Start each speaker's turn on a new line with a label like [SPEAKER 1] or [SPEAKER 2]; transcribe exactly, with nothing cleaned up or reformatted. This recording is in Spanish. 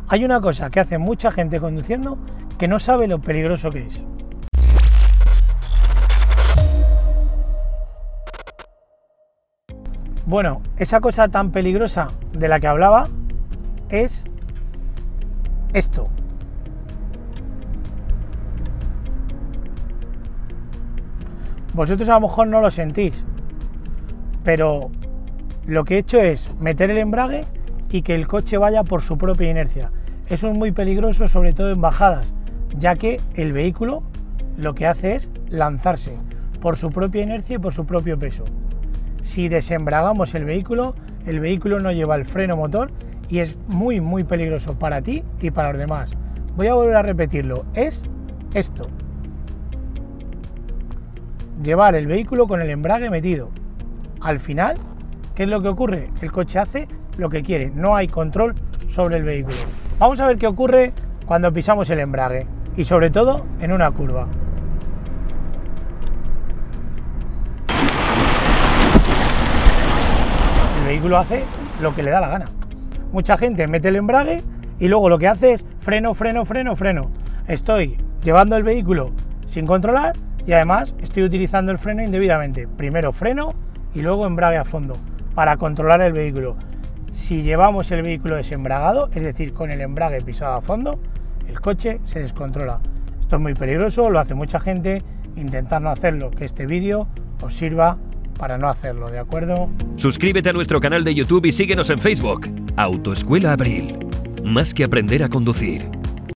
[SPEAKER 1] Hay una cosa que hace mucha gente conduciendo que no sabe lo peligroso que es. Bueno, esa cosa tan peligrosa de la que hablaba es esto. Vosotros a lo mejor no lo sentís, pero lo que he hecho es meter el embrague y que el coche vaya por su propia inercia. Eso es muy peligroso, sobre todo en bajadas, ya que el vehículo lo que hace es lanzarse por su propia inercia y por su propio peso. Si desembragamos el vehículo, el vehículo no lleva el freno motor y es muy muy peligroso para ti y para los demás. Voy a volver a repetirlo, es esto. Llevar el vehículo con el embrague metido. Al final, ¿qué es lo que ocurre? El coche hace lo que quiere, no hay control sobre el vehículo. Vamos a ver qué ocurre cuando pisamos el embrague y sobre todo en una curva. El vehículo hace lo que le da la gana. Mucha gente mete el embrague y luego lo que hace es freno, freno, freno, freno. Estoy llevando el vehículo sin controlar y además estoy utilizando el freno indebidamente. Primero freno y luego embrague a fondo para controlar el vehículo. Si llevamos el vehículo desembragado, es decir, con el embrague pisado a fondo, el coche se descontrola. Esto es muy peligroso, lo hace mucha gente. Intentad no hacerlo, que este vídeo os sirva para no hacerlo, ¿de acuerdo?
[SPEAKER 2] Suscríbete a nuestro canal de YouTube y síguenos en Facebook. Autoescuela Abril. Más que aprender a conducir,